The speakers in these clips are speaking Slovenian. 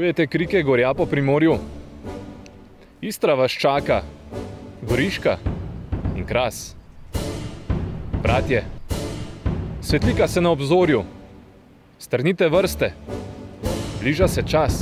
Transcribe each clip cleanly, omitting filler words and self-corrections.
Čujete krike gorja po Primorju? Istra vas čaka, Goriška in Kras. Bratje, svetlika se na obzorju, strnite vrste, bliža se čas.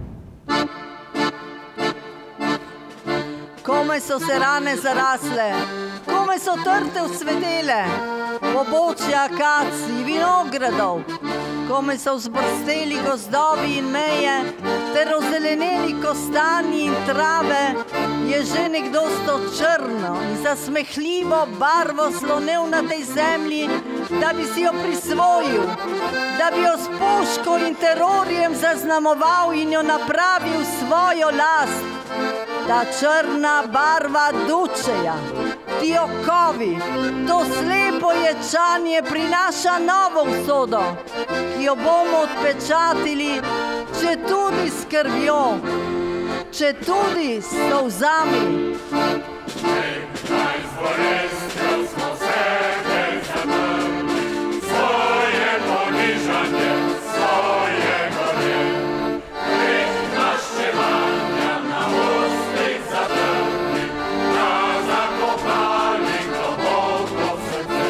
Komaj so se rane zarasle, komaj so trte vzcvetele, pobočja akacij, vinogradov, komaj so vzbrsteli gozdovi in meje, ter ozeleneli kostanji in trave, je že nekdo s to črno in zasmehljivo barvo slonel na tej zemlji, da bi si jo prisvojil, da bi jo s puško in terorjem zaznamoval in jo napravil svojo last. Ta črna barva dučeja, ti okovi, to slepo ječanje prinaša novo usodo, ki jo bomo odpečatili, če tudi s krvjo, če tudi s solzami. Nekdaj z bolestjo smo sebe zatrli, svoje ponižanje, svoje gorje. Greh maščevanja na ustih zatrli, da zakopali globoko v srce.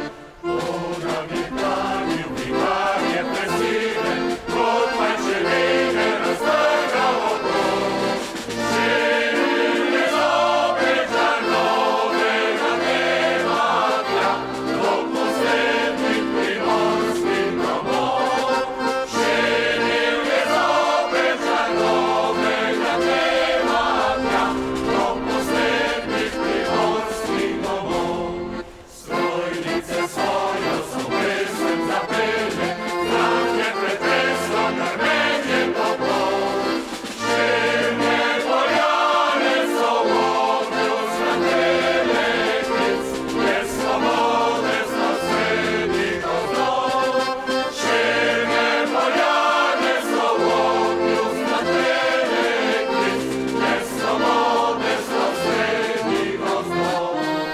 To nam je hranil viharje presile, kot pajčevine raztrgal okrog. Širil je zopet žar novega dneva tja, do poslednjih primorskih domov. Širil je zopet žar novega dneva tja, do poslednjih primorskih domov. Strojnice svojo so pesem zapele, zrak je pretreslo grmenje topov. Širne poljane so v ognju zgrantele klic, brez svobode so sredi gozdov. Širne poljane so v ognju zgrantele klic, brez svobode so sredi gozdov.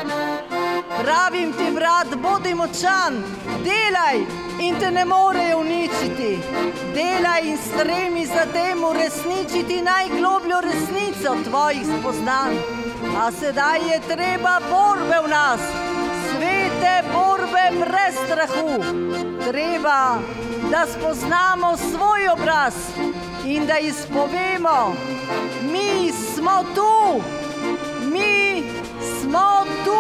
Pravim ti, brat, bodi močan, delaj in te ne morejo uničiti. Delaj in stremi za tem uresničiti najglobljo resnico tvojih spoznanj. A sedaj je treba borbe v nas, svete borbe brez strahu. Treba, da spoznamo svoj obraz in da izpovemo, mi smo tu, mi smo tu.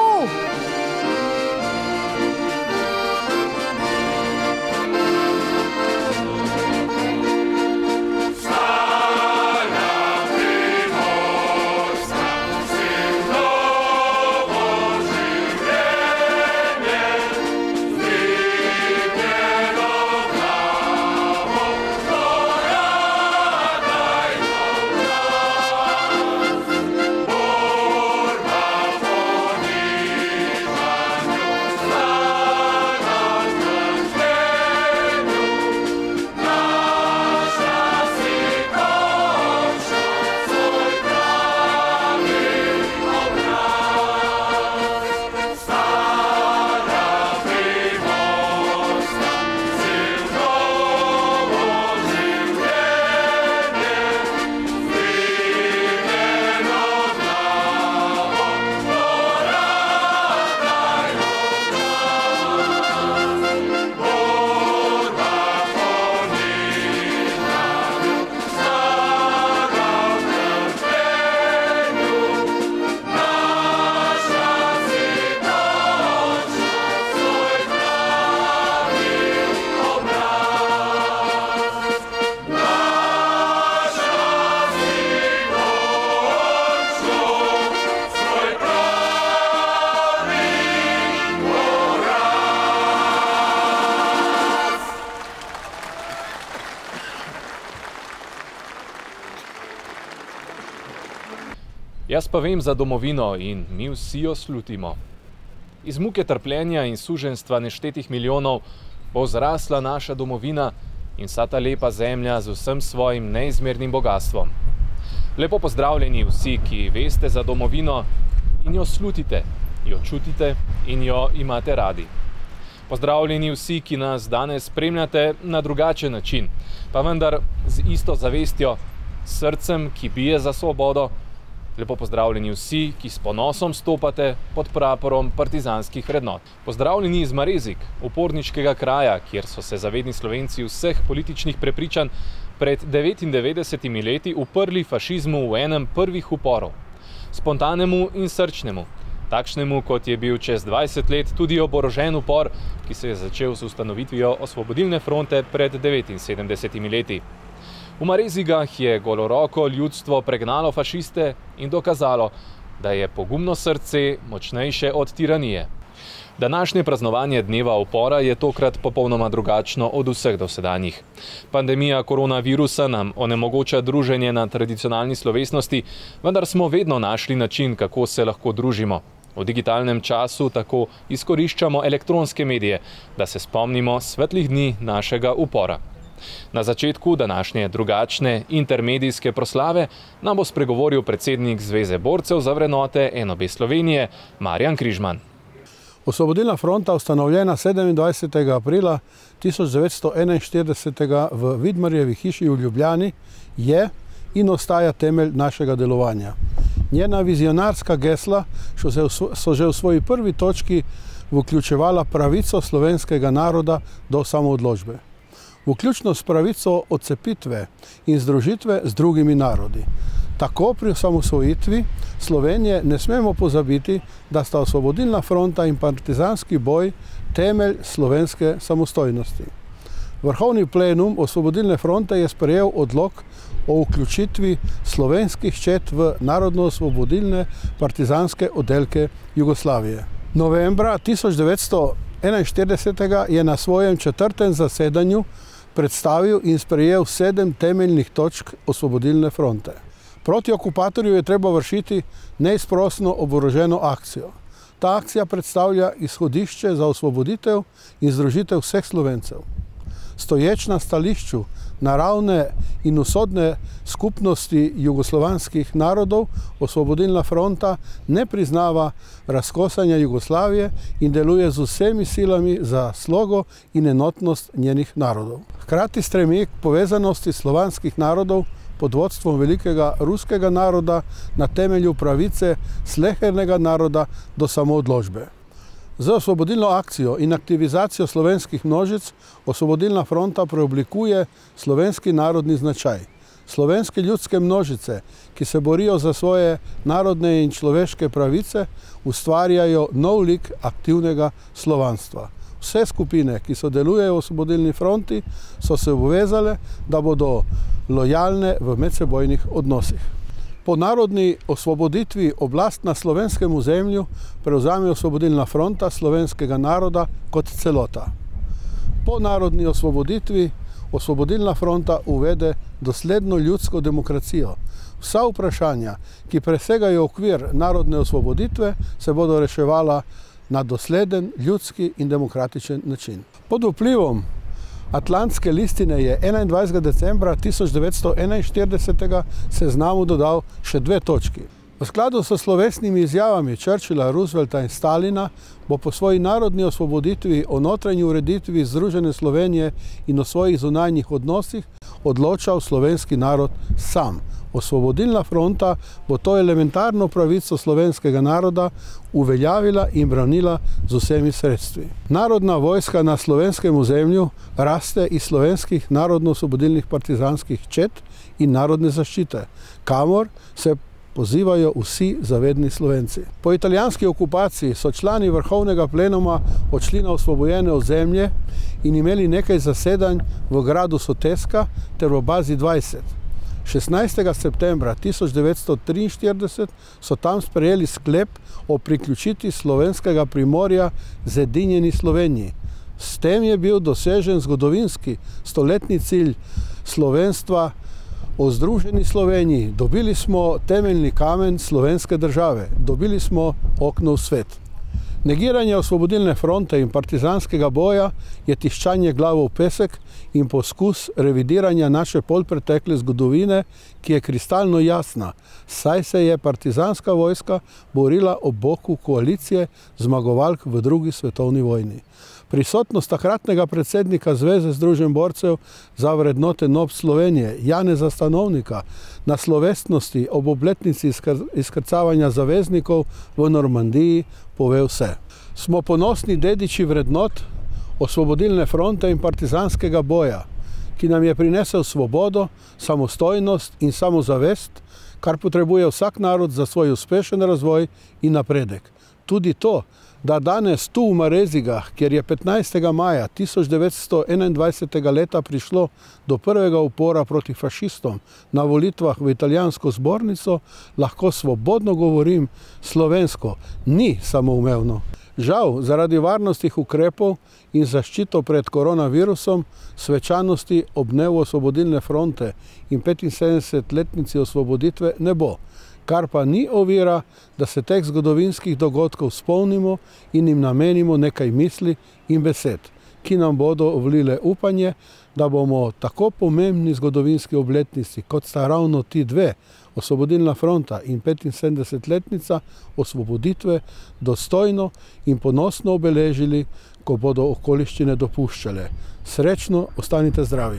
Jaz pa vem za domovino in mi vsi jo slutimo. Iz muke trpljenja in suženjstva neštetih milijonov bo zrasla naša domovina in vsa ta lepa zemlja z vsem svojim neizmernim bogastvom. Lepo pozdravljeni vsi, ki veste za domovino in jo slutite, jo čutite in jo imate radi. Pozdravljeni vsi, ki nas danes spremljate na drugačen način, pa vendar z isto zavestjo, srcem, ki bije za svobodo. Lepo pozdravljeni vsi, ki s ponosom stopate pod praporom partizanskih vrednot. Pozdravljeni iz Marezik, uporniškega kraja, kjer so se zavedni Slovenci vseh političnih prepričanj pred 99 leti uprli fašizmu v enem prvih uporov. Spontanemu in srčnemu. Takšnemu, kot je bil čez 20 let tudi oborožen upor, ki se je začel s ustanovitvijo Osvobodilne fronte pred 79 leti. V Marezigah je goloroko ljudstvo pregnalo fašiste in dokazalo, da je pogumno srce močnejše od tiranije. Današnje praznovanje dneva upora je tokrat popolnoma drugačno od vseh dosedanjih. Pandemija koronavirusa nam onemogoča druženje na tradicionalni slovesnosti, vendar smo vedno našli način, kako se lahko družimo. V digitalnem času tako izkoriščamo elektronske medije, da se spomnimo svetlih dni našega upora. Na začetku današnje drugačne intermedijske proslave nam bo spregovoril predsednik Zveze borcev za vrednote NOB Slovenije, Marjan Križman. Osvobodilna fronta, ustanovljena 27. aprila 1941. v Vidmarjevi hiši v Ljubljani, je in ostaja temelj našega delovanja. Njena vizionarska gesla so že v svoji prvi točki vključevala pravico slovenskega naroda do samoodločbe. Vključno s pravico odcepitve in združitve z drugimi narodi. Tako pri osamosvojitvi Slovenije ne smemo pozabiti, da sta Osvobodilna fronta in partizanski boj temelj slovenske samostojnosti. Vrhovni plenum Osvobodilne fronte je sprejel odlok o vključitvi slovenskih čet v narodno-osvobodilne partizanske oddelke Jugoslavije. Novembra 1941. je na svojem 4. zasedanju predstavil in sprejel 7 temeljnih točk Osvobodilne fronte. Proti okupatorju je treba vršiti neizprosno oboroženo akcijo. Ta akcija predstavlja izhodišče za osvoboditev in združitev vseh Slovencev. Stoječ na stališču naravne in usodne skupnosti jugoslovanskih narodov, Osvobodilna fronta ne priznava razkosanja Jugoslavije in deluje z vsemi silami za slogo in enotnost njenih narodov. Hkrati stremi k povezanosti slovanskih narodov pod vodstvom velikega ruskega naroda na temelju pravice slehernega naroda do samoodločbe. Z osvobodilno akcijo in aktivizacijo slovenskih množic Osvobodilna fronta preoblikuje slovenski narodni značaj. Slovenske ljudske množice, ki se borijo za svoje narodne in človeške pravice, ustvarjajo nov lik aktivnega slovanstva. Vse skupine, ki sodelujejo v Osvobodilni fronti, so se obvezale, da bodo lojalne v medsebojnih odnosih. Po narodni osvoboditvi oblast na slovenskem ozemlju prevzame Osvobodilna fronta slovenskega naroda kot celota. Po narodni osvoboditvi Osvobodilna fronta uvede dosledno ljudsko demokracijo. Vsa vprašanja, ki presegajo okvir narodne osvoboditve, se bodo reševala na dosleden, ljudski in demokratičen način. Pod vplivom Atlantske listine je 21. decembra 1941. seznamu dodal še 2 točki. V skladu s slovesnimi izjavami Churchilla, Roosevelta in Stalina bo po svoji narodni osvoboditvi o notranji ureditvi Združene Slovenije in o svojih zunanjih odnosih odločal slovenski narod sam. Osvobodilna fronta bo to elementarno pravico slovenskega naroda uveljavila in branila z vsemi sredstvi. Narodna vojska na slovenskem ozemlju raste iz slovenskih narodno-osvobodilnih partizanskih čet in narodne zaščite, kamor se pozivajo vsi zavedni Slovenci. Po italijanski okupaciji so člani vrhovnega plenuma odšli na osvobojene ozemlje in imeli nekaj zasedanj v gradu Soteska ter v bazi 20. 16. septembra 1943 so tam sprejeli sklep o priključitvi slovenskega primorja zedinjeni Sloveniji. S tem je bil dosežen zgodovinski stoletni cilj slovenstva o združeni Sloveniji. Dobili smo temeljni kamen slovenske države, dobili smo okno v svet. Negiranje Osvobodilne fronte in partizanskega boja je tiščanje glavo v pesek in poskus revidiranja naše polpretekle zgodovine, ki je kristalno jasna, saj se je partizanska vojska borila ob boku koalicije zmagovalk v drugi svetovni vojni. Prisotnost takratnega predsednika Zveze združenj borcev za vrednote NOB Slovenije, Janeza Stanovnika, na slovesnosti ob obletnici izkrcavanja zaveznikov v Normandiji pove vse. Smo ponosni dediči vrednot Osvobodilne fronte in partizanskega boja, ki nam je prinesel svobodo, samostojnost in samozavest, kar potrebuje vsak narod za svoj uspešen razvoj in napredek. Tudi to, da danes tu v Marezigah, kjer je 15. maja 1921. leta prišlo do prvega upora proti fašistom na volitvah v italijansko zbornico, lahko svobodno govorim slovensko, ni samoumevno. Žal, zaradi varnostnih ukrepov in zaščito pred koronavirusom, svečanosti ob dnevu Osvobodilne fronte in 75-letnici osvoboditve ne bo, kar pa ni ovira, da se teh zgodovinskih dogodkov spomnimo in jim namenimo nekaj misli in besed, ki nam bodo vlile upanje, da bomo tako pomembni zgodovinski obletnici, kot sta ravno ti dve, Osvobodilna fronta in 75-letnica osvoboditve, dostojno in ponosno obeležili, ko bodo okoliščine dopuščale. Srečno, ostanite zdravi!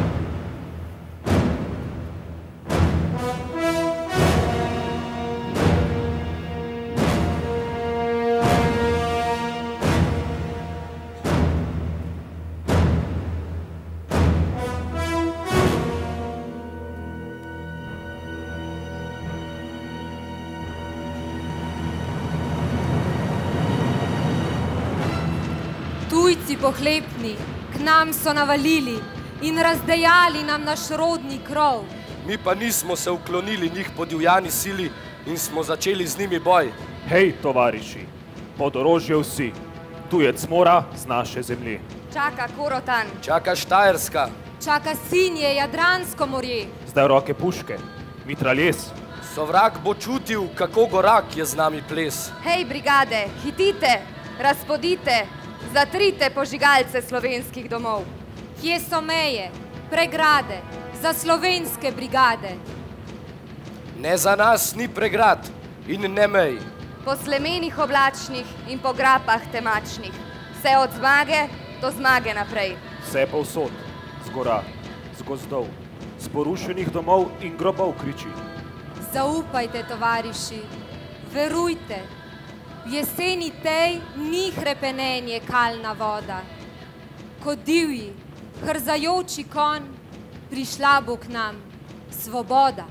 Tujci pohlepni k nam so navalili in razdejali nam naš rodni krov. Mi pa nismo se uklonili njih podivjani sili in smo začeli z njimi boj. Hej, tovariši, pod orožje vsi, tujec mora z naše zemlje. Čaka Korotan, Čaka Štajerska, čaka Sinje, Jadransko morje. Zdaj roke puške, mitraljes. sovrak bo čutil, kako gorak je z nami ples. Hej, brigade, hitite, razpodite, zatrite požigalce slovenskih domov. Kje so meje, pregrade za slovenske brigade? Ne za nas ni pregrad in ne mej. Po slemenih oblačnih in po grapah temačnih, vse od zmage do zmage naprej. Vse povsod, z gora, z gozdov, z porušenih domov in grobov kriči. Zaupajte, tovariši, verujte, v jeseni tej ni hrepenenje kalna voda. Kot divji, hrzajoči konj, prišla bo k nam svoboda.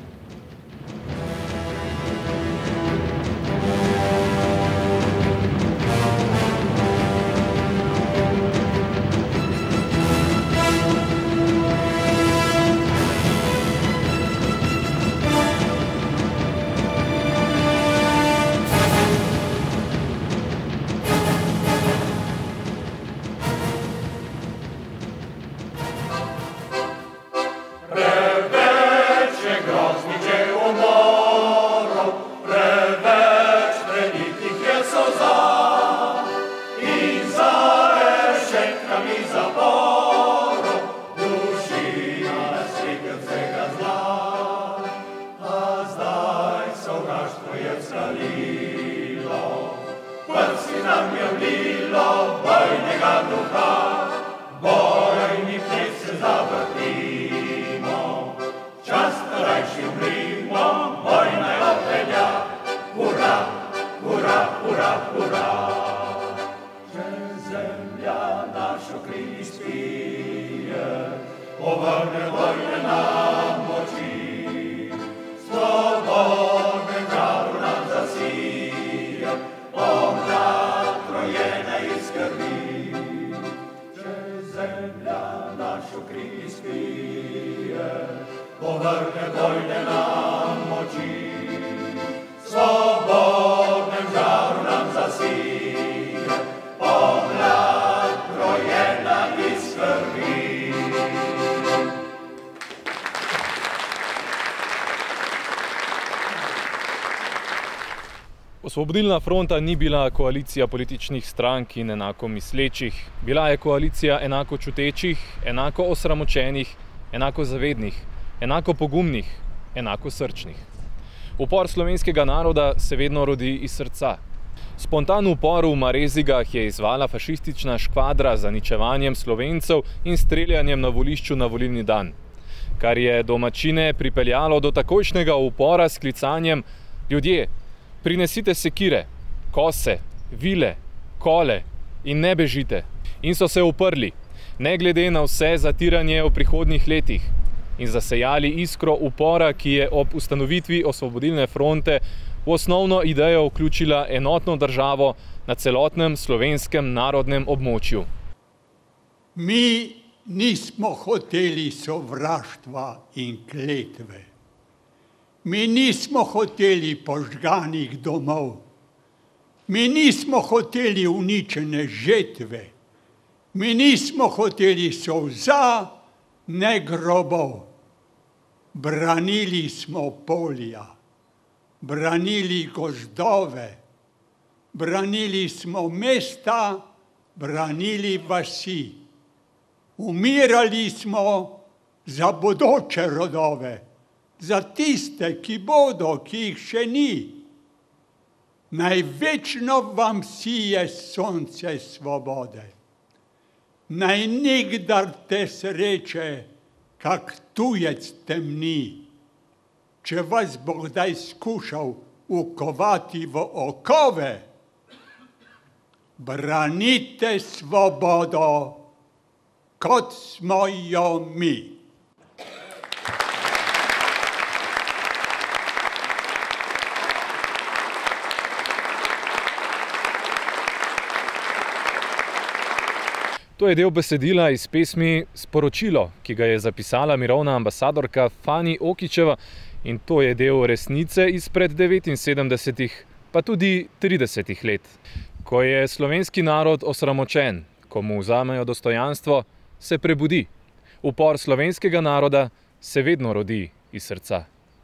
Osvobodilna fronta ni bila koalicija političnih strank in enako mislečih. Bila je koalicija enako čutečih, enako osramočenih, enako zavednih, enako pogumnih, enako srčnih. Upor slovenskega naroda se vedno rodi iz srca. Spontan upor v Marezigah je izvala fašistična škvadra z zaničevanjem Slovencev in streljanjem na volišču na volilni dan, kar je domačine pripeljalo do takojšnjega upora s klicanjem: ljudje, prinesite sekire, kose, vile, kole in ne bežite. In so se uprli, ne glede na vse zatiranje v prihodnjih letih, in zasejali iskro upora, ki je ob ustanovitvi Osvobodilne fronte v osnovno idejo vključila enotno državo na celotnem slovenskem narodnem območju. Mi nismo hoteli sovraštva in kletve. Mi nismo hoteli požganih domov. Mi nismo hoteli uničene žetve. Mi nismo hoteli solza, ne grobov. Branili smo polja. Branili gozdove, branili smo mesta, branili vasi. Umirali smo za bodoče rodove, za tiste, ki bodo, ki jih še ni. Naj večno vam sije sonce svobode. Naj nikdar te sreče, kak tujec temni. Če vas bo kdaj skušal ukovati v okove, branite svobodo, kot smo jo mi. To je del besedila iz pesmi Sporočilo, ki ga je zapisala mirovna ambasadorka Fani Okićeva, in to je del resnice izpred 79, pa tudi 30 let. Ko je slovenski narod osramočen, ko mu vzamejo dostojanstvo, se prebudi. Upor slovenskega naroda se vedno rodi iz srca.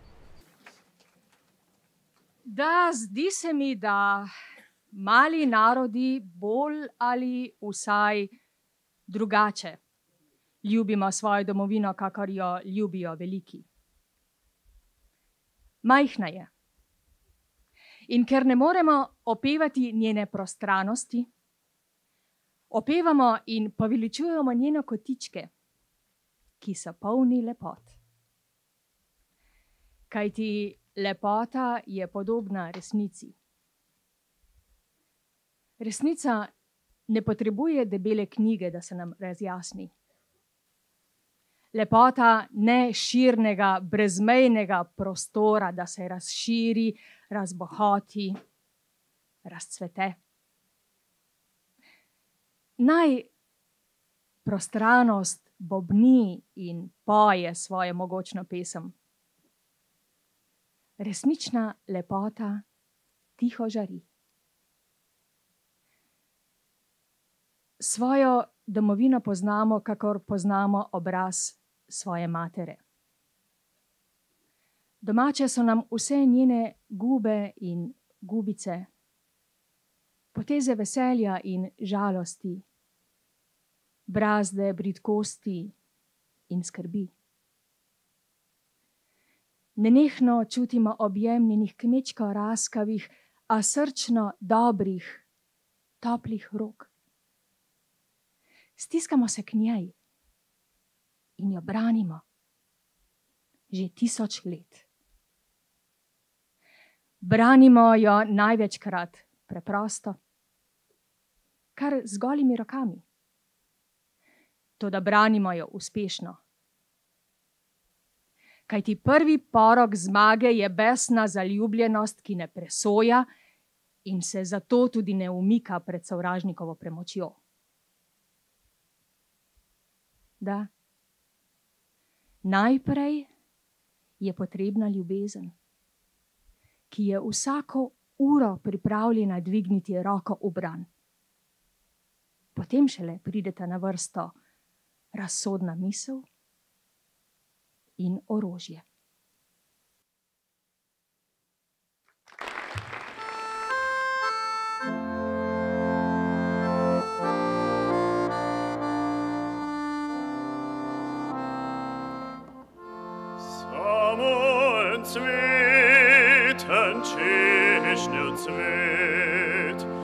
Da, zdi se mi, da mali narodi bolj ali vsaj drugače ljubimo svojo domovino, kakor jo ljubijo veliki. Majhna je. In ker ne moremo opevati njene prostranosti, opevamo in poveličujemo njene kotičke, ki so polni lepot. Kajti lepota je podobna resnici. Resnica ne potrebuje debele knjige, da se nam razjasni. Lepota ne širnega, brezmejnega prostora, da se razširi, razbohoti, razcvete. Naj prostranost bobni in poje svojo mogočno pesem. Resnična lepota tiho žari. Svojo domovino poznamo, kakor poznamo obraz svoje matere. Domače so nam vse njene gube in gubice, poteze veselja in žalosti, brazde bridkosti in skrbi. Nenehno čutimo objem njenih kmečko raskavih, a srčno dobrih, toplih rok. Stiskamo se k njej in jo branimo že 1000 let. Branimo jo največkrat preprosto, kar z golimi rokami. Toda branimo jo uspešno. Kajti prvi porok zmage je besna zaljubljenost, ki ne presoja in se zato tudi ne umika pred sovražnikovo premočjo. Da, najprej je potrebna ljubezen, ki je vsako uro pripravljena dvigniti roko v bran. Potem šele prideta na vrsto razsodna misel in orožje. Cveten češnjev cvet,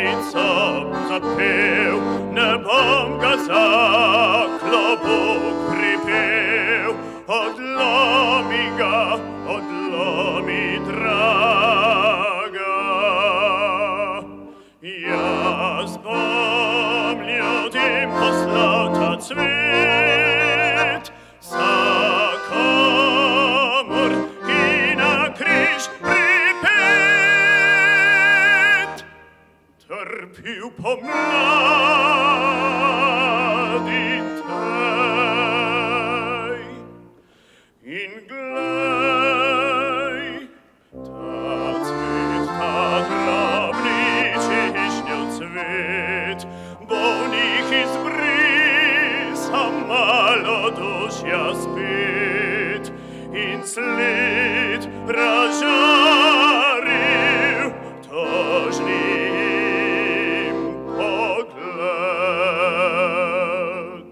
nicom zapel, ne bom ga za klobuk pripel. Odlomi ga, odlomi, draga. Jaz bom ljudem poslal ta cvet, vsakomur, ki na križ pripet. Trpil pomladi tej in glej, ta cvet, ta drobni češnjev cvet, bolnih izbrisa malodušja spet in sled razžaril tožnim pogled.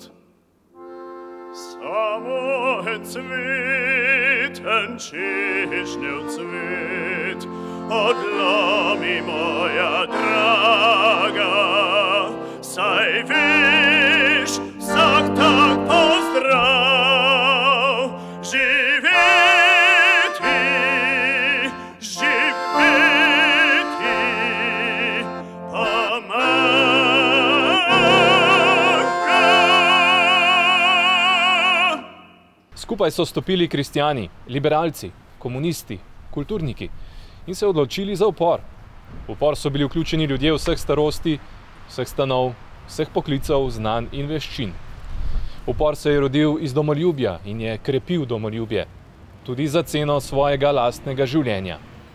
Samo en cveten češnjev cvet, odlomi moja draga, saj veš, vsak tak pozdrav, živeti, pomaga. Skupaj so stopili kristjani, liberalci, komunisti, kulturniki in se odločili za upor. V upor so bili vključeni ljudje vseh starosti, vseh stanov, vseh poklicev, znanj in veščin. Upor se je rodil iz domoljubja in je krepil domoljubje, tudi za ceno svojega lastnega življenja.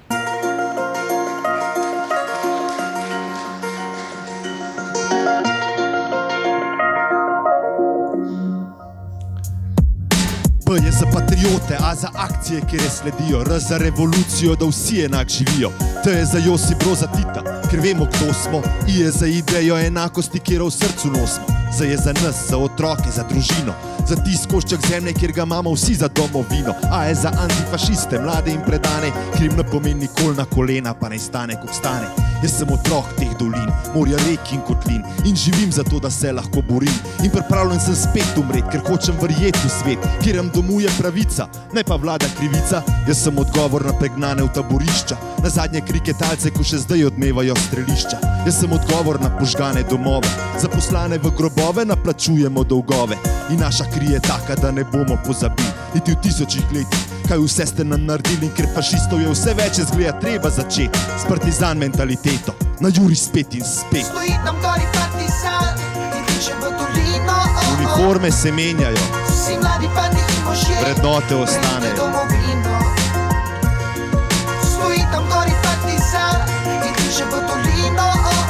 P je za patriote, A za akcije, kjer je sledijo, R za revolucijo, da vsi enak živijo. T je za Josip Broz Tita, ker vemo, kdo smo. I je za idejo enakosti, kjer v srcu nosimo. Z je za nas, za otroke, za družino, za tisk košček zemlje, kjer ga imamo vsi za domovino. A je za antifašiste, mlade in predane, ker jim ne pomeni nikoli na kolena, pa naj stane, kot stane. Jaz sem otrok teh dolin, morja, rek in kotlin in živim zato, da se lahko borim. In pripravljen sem spet umret, ker hočem verjeti v svet, kjer nam domuje pravica, ne pa vlada krivica. Jaz sem odgovor na pregnane v taborišča, na zadnje kriketalce, ko še zdaj odmevajo strelišča. Jaz sem odgovor na požgane domove, zaposlane v grobove naplačujemo dolgove. In naša kri je taka, da ne bomo pozabili, niti v 1000 letih, kaj vse ste nam naredili. In ker fašistov je vse več, izgleda treba začeti s partizan mentaliteto, na juri spet in spet. Stoji tam gori partizan in diše v dolino. Uniforme se menjajo, Vsi mladi fani in možje, vrednote ostanejo. domovino. Stoji tam gori partizan in diše v dolino.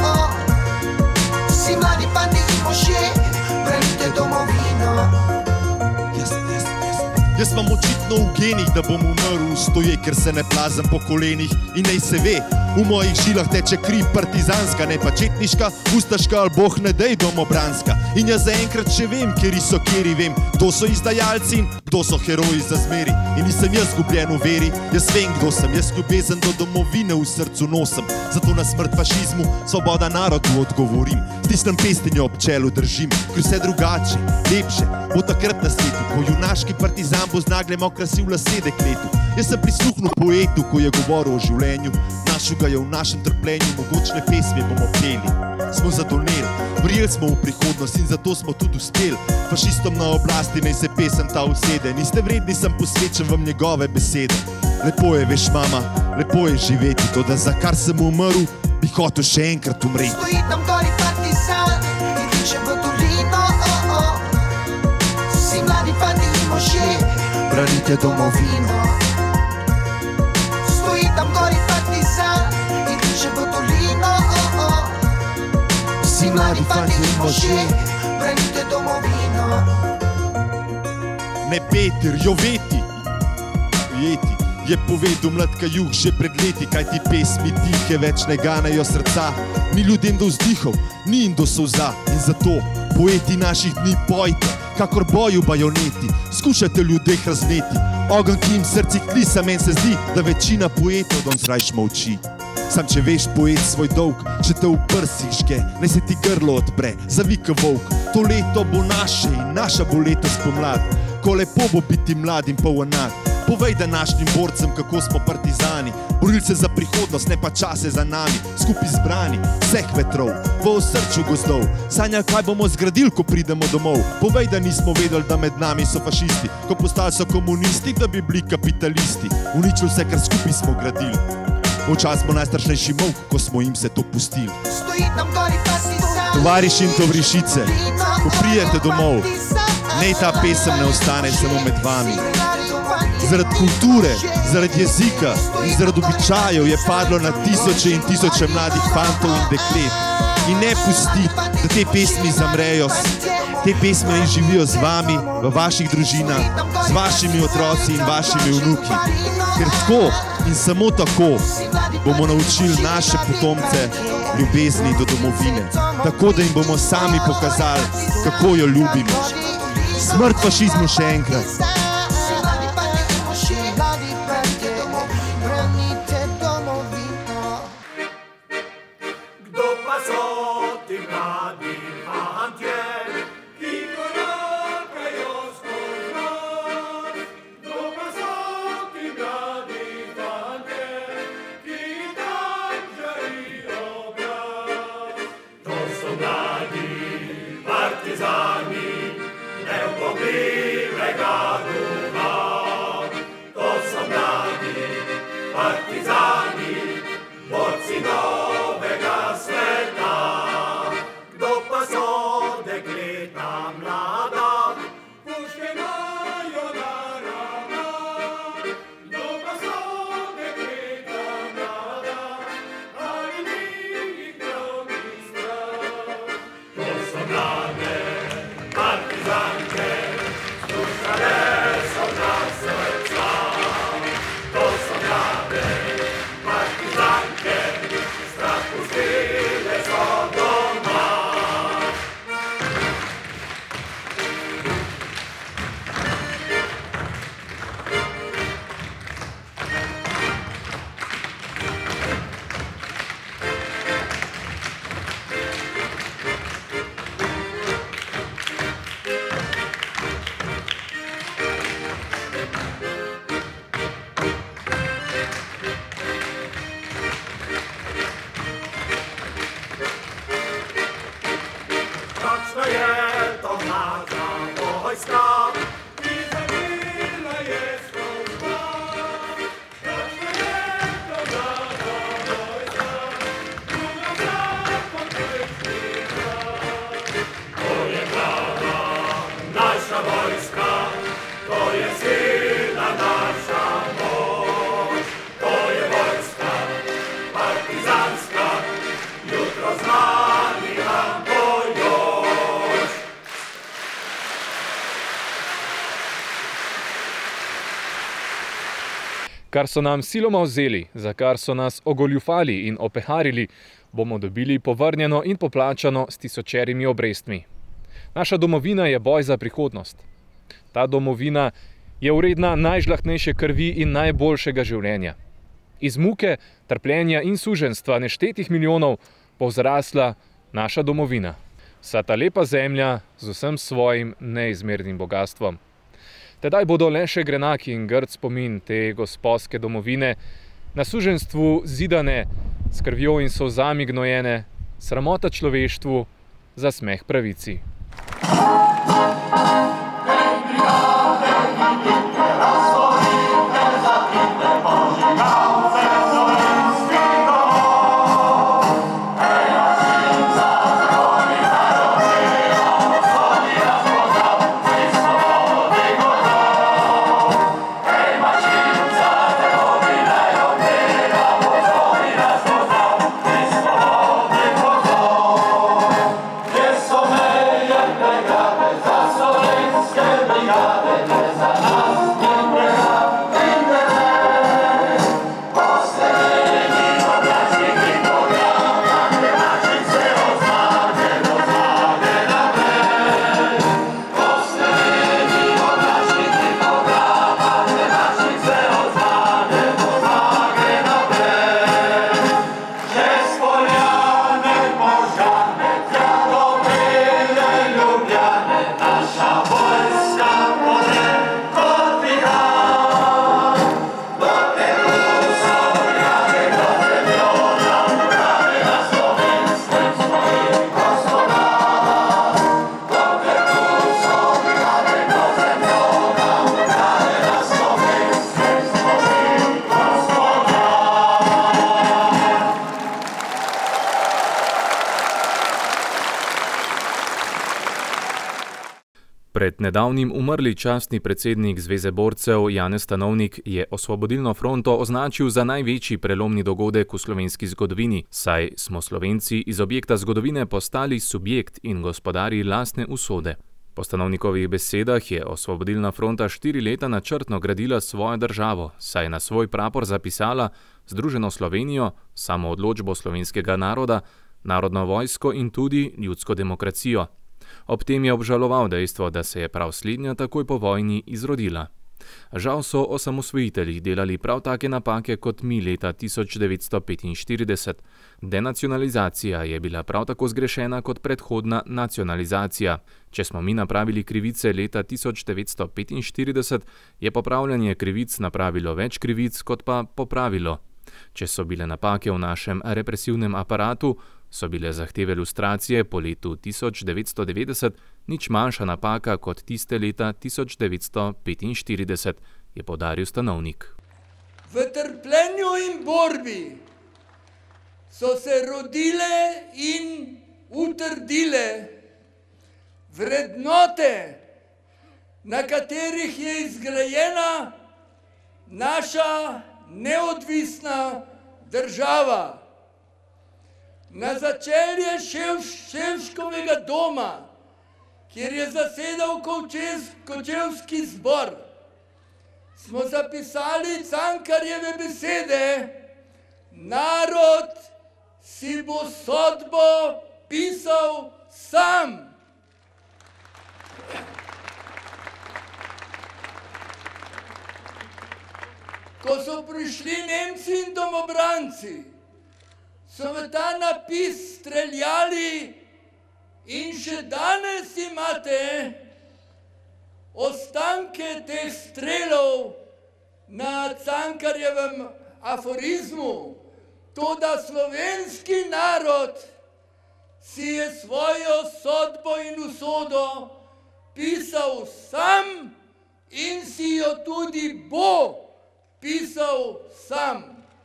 Vsi mladi fani in možje, branite domovino. Jaz imam očitno v genih, da bom umrl stoje, ker se ne plazem po kolenih. In naj se ve, v mojih žilah teče kri partizanska, ne pa četniška, ustaška ali boh ne dej domobranska. In jaz zaenkrat še vem, kjeri so, kjeri vem, kdo so izdajalci in kdo so heroji za zmeri. In nisem jaz gubljen v veri, jaz vem, kdo sem, jaz ljubezen do domovine v srcu nosim. Zato na smrt fašizmu, svoboda narodu odgovorim. Stisnem pestinjo ob čelu držim, ker vse drugače, lepše bo takrat na svetu, ko junaški partizan bo z naglem okrasil lase dekletu. Jaz sem prisluhnil poetu, ko je govoril o življenju, našel ga je v našem trpljenju, mogočne pesmi bomo peli. Smo zadoneli, verjeli smo v prihodnost in zato smo tudi uspeli. Fašistom na oblasti naj se pesem ta usede, niste vredni, sem posvečen vam njegove besede. Lepo je, veš mama, lepo je živeti, to da za kar sem umrl, bi hotel še enkrat umreti. Stoji tam gori partizan in diše v dolino. Vsi mladi fani in možje, Branite domovino. Stoji tam gori partizan in diše v dolino. Vsi mladi fani in možje, branite domovino. Ne Peter, Joveti, je povedal mladka Juh že pred leti, kaj ti pesmi tihe več ne ganejo srca. Ni ljudem do vzdihov, ni jim do solza. In zato, poeti naših dni, pojte, kakor boju bajoneti, skušajte ljudeh razneti. Ogenj, ki jim srcih klisa, men se zdi, da večina poetov danes rajš molči. Sam če veš pojet svoj dolg, če te v prsih žge, naj se ti grlo odpre, zavika volk. To leto bo naše in naša bo letos pomlad, ko lepo bo biti mlad in polnat. Povej današnjim borcem, kako smo partizani, borili se za prihodnost, ne pa čase za nami, skupaj zbrani, vseh vetrov, v osrčju gozdov. Sanjali, kaj bomo zgradili, ko pridemo domov. Povej, da nismo vedeli, da med nami so fašisti, ko postali so komunisti, da bi bili kapitalisti. Uničili vse, kar skupaj smo gradili. Včas smo najstrašnejši molk, ko smo jim se to pustili. Tovariši in tovarišice, ko prijete domov, naj ta pesem ne ostane samo med vami. Zaradi kulture, zaradi jezika in zaradi običajev je padlo na tisoče in tisoče mladih fantov in deklet. In ne pustiti, da te pesmi zamrejo, te pesmi naj živijo z vami, v vaših družinah, z vašimi otroci in vašimi vnuki. Ker tako in samo tako bomo naučili naše potomce ljubezni do domovine. Tako, da jim bomo sami pokazali, kako jo ljubimo. Smrt fašizmu še enkrat. Kar so nam siloma vzeli, za kar so nas ogoljufali in opeharili, bomo dobili povrnjeno in poplačano s tisočerimi obrestmi. Naša domovina je boj za prihodnost. Ta domovina je vredna najžlahtnejše krvi in najboljšega življenja. Iz muke, trpljenja in suženjstva neštetih milijonov bo vzrasla naša domovina. Vsa ta lepa zemlja z vsem svojim neizmernim bogastvom. Tedaj bodo le še grenak in grd spomin te gosposke domovine, na suženjstvu zidane, s krvjo in solzami gnojene, sramota človeštvu, za smeh pravici. Pega Pred nedavnim umrli častni predsednik Zveze borcev Janez Stanovnik je Osvobodilno fronto označil za največji prelomni dogodek v slovenski zgodovini, saj smo Slovenci iz objekta zgodovine postali subjekt in gospodarji lastne usode. Po Stanovnikovih besedah je Osvobodilna fronta 4 leta načrtno gradila svojo državo, saj je na svoj prapor zapisala Združeno Slovenijo, samoodločbo slovenskega naroda, narodno vojsko in tudi ljudsko demokracijo. Ob tem je obžaloval dejstvo, da se je prav slednja takoj po vojni izrodila. Žal so osamosvojitelji delali prav take napake kot mi leta 1945. Denacionalizacija je bila prav tako zgrešena kot predhodna nacionalizacija. Če smo mi napravili krivice leta 1945, je popravljanje krivic napravilo več krivic kot pa popravilo. Če so bile napake v našem represivnem aparatu, so bile zahteve lustracije po letu 1990 nič manjša napaka kot tiste leta 1945, je poudaril Stanovnik. V trpljenju in borbi so se rodile in utrdile vrednote, na katerih je izgrajena naša neodvisna država. Na začelje Ševškovega doma, kjer je zasedal Kočevski zbor, smo zapisali Cankarjeve besede: narod si bo sodbo pisal sam. Ko so prišli Nemci in domobranci, so v ta napis streljali in še danes imate ostanke teh strelov na Cankarjevem aforizmu. Toda slovenski narod si je svojo sodbo in usodo pisal sam in si jo tudi bo pisal sam.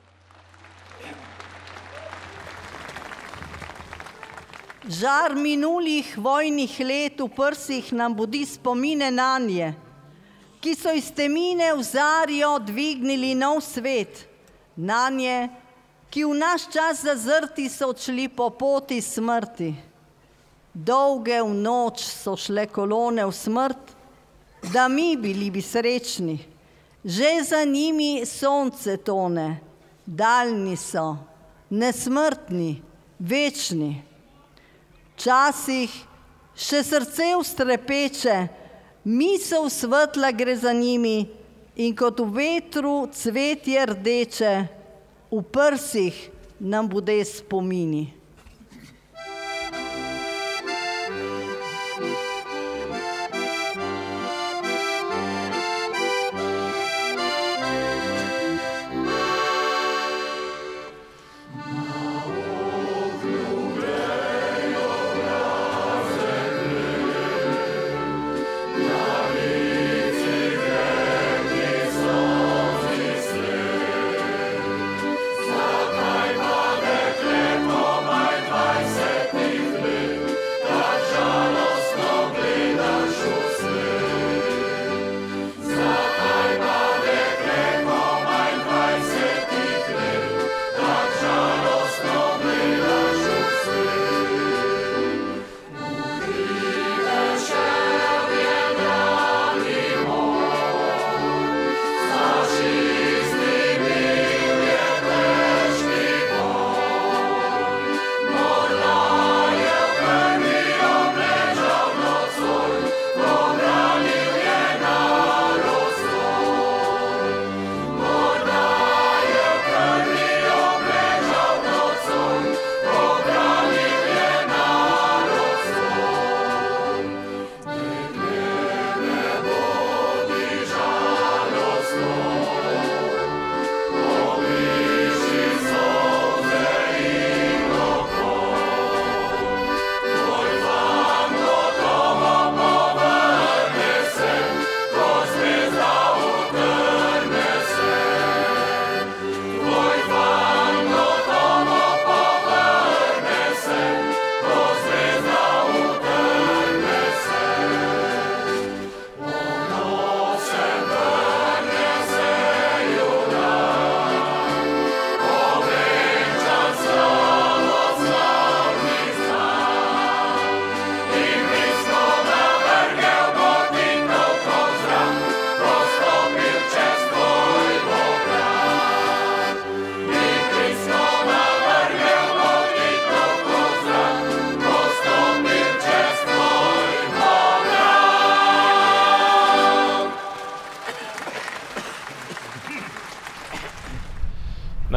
Žar minulih vojnih let v prsih nam budi spomine nanje, ki so iz temine v zarjo dvignili nov svet, nanje, ki v naš čas zazrti so odšli po poti smrti. Dolge v noč so šle kolone v smrt, da mi bili bi srečni. Že za njimi sonce tone, daljni so, nesmrtni, večni. Včasih še srce ustrepeče, misel svetla gre za njimi in kot v vetru cvetje rdeče, v prsih nam bude spomini. Zakaj pa dekleto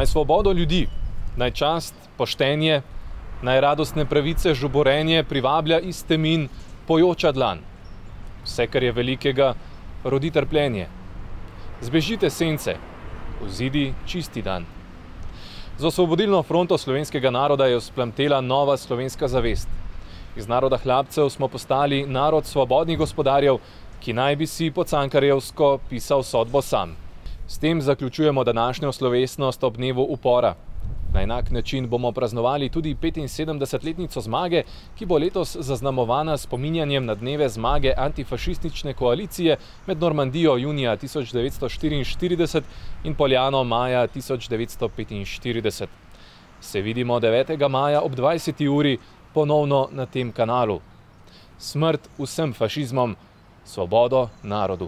Naj svobodo ljudi, naj čast, poštenje, naj radostne pravice, žuborenje privablja iz temin pojoča dlan. Vse, kar je velikega, rodi trpljenje. Zbežite sence, vzidi čisti dan. Z Osvobodilno fronto slovenskega naroda je vzplamtela nova slovenska zavest. Iz naroda hlapcev smo postali narod svobodnih gospodarjev, ki naj bi si po cankarjevsko pisal sodbo sam. S tem zaključujemo današnjo slovesnost ob dnevu upora. Na enak način bomo praznovali tudi 75-letnico zmage, ki bo letos zaznamovana s spominjanjem na dneve zmage antifašistične koalicije med Normandijo junija 1944 in Poljano maja 1945. Se vidimo 9. maja ob 20. uri ponovno na tem kanalu. Smrt vsem fašizmom, svobodo narodu.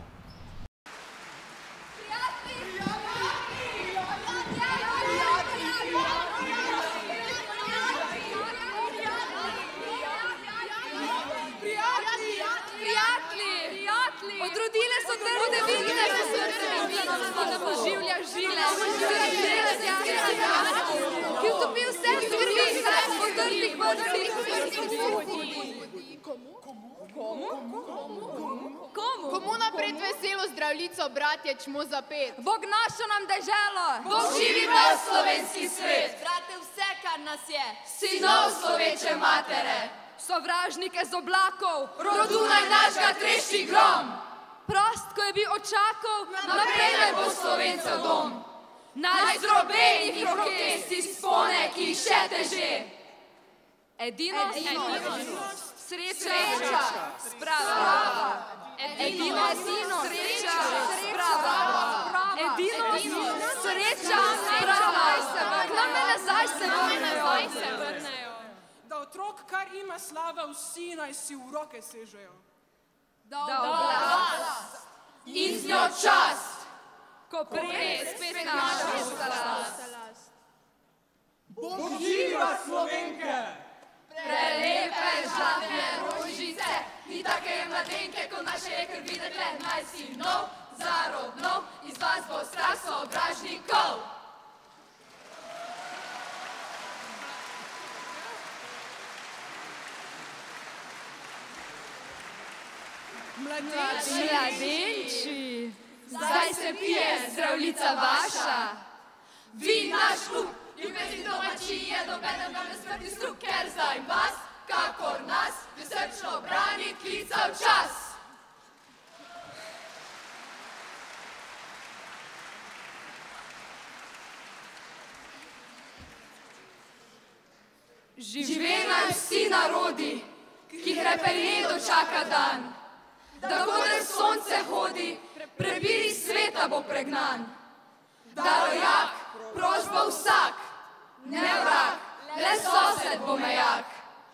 Odrodile so te rodovine, da poživlja žile, ki utopi vse skrbi, potrpih vrstih. Komu? Komu napred veselo zdravljico, bratje, čmo zapet? Bog našo nam deželo! Bog živi vas, slovenski svet! Brate, vse, kar nas je, sinov sloveče matere! Sovražnike z oblakov, rodu naj našega trešči grom! Prost, ko je bil očakov, naprej naj bo Slovencev dom! Naj zdrobenih roke si spone, ki jih še teže! Edinost, sreča, sprava. Edinost, sreča, sprava. Edinost, sreča, sprava. Klame nazaj se vrnejo. Da otrok, kar ima slava, vsi naj si v roke sežejo. Da oblast in z njo čast, ko prije spet naša last. Bog živa, Slovenke! Prelepe žlatne rožice, ni take mladenke, ko naše je krvi dekle, naj si nov, zarodnov, iz vas bo strah sovražnikov. Mladenči, zdaj se pije zdravljica vaša. Vi naš up, ljubezi domačije, dobenem vam ne smrti strup, ker zdaj vas, kakor nas, nesrčno brani klical čas. Žive naj vsi narodi, ki hrepenje dočaka dan, da kodre sonce hodi, prebiri sveta bo pregnan. Da rojak, prost bo vsak, ne vrag, le sosed bo mejak.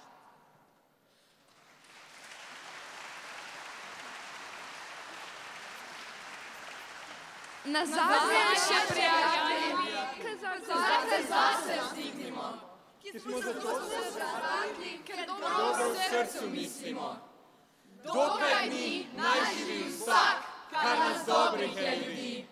Nazadnje še prijatelji, kazate zase vzdignimo, ki smo zato se zrazili, ker dobro v srcu mislimo. Dokaj ni, naj živi vsak, kar nas dobrih je ljudi.